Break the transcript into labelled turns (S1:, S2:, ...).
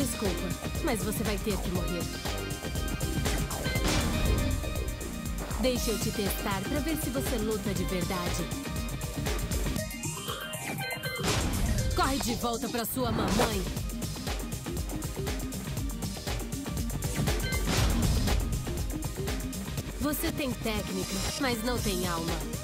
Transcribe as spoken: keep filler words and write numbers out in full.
S1: Desculpa, mas você vai ter que morrer. Deixa eu te testar pra ver se você luta de verdade. Corre de volta pra sua mamãe. Você tem técnica, mas não tem alma.